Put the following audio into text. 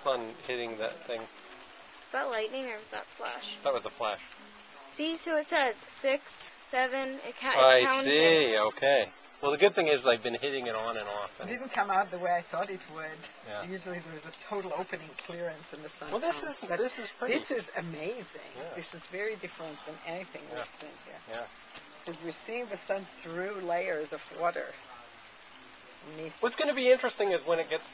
sun hitting that thing. Is that lightning or was that flash? That was a flash. See, so it says 6, 7. It's I counting. see. Okay. Well, the good thing is I've been hitting it on and off. It didn't come out the way I thought it would. Yeah. Usually there's a total opening clearance in the sun. Well, this is pretty. This is amazing. Yeah. This is very different than anything Yeah. we've seen here. Yeah. Because we're seeing the sun through layers of water. Mist. What's going to be interesting is when it gets